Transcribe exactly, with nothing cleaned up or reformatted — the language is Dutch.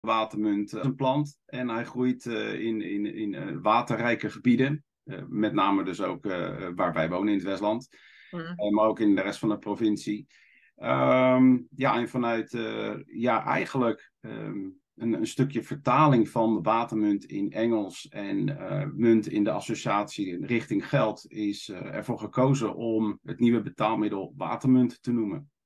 watermunt is een plant en hij groeit uh, in, in, in uh, waterrijke gebieden. Uh, met name dus ook uh, waar wij wonen in het Westland. Mm. Uh, maar ook in de rest van de provincie. Um, ja, en vanuit uh, ja, eigenlijk um, een, een stukje vertaling van de watermunt in Engels en uh, munt in de associatie richting geld is uh, ervoor gekozen om het nieuwe betaalmiddel watermunt te noemen.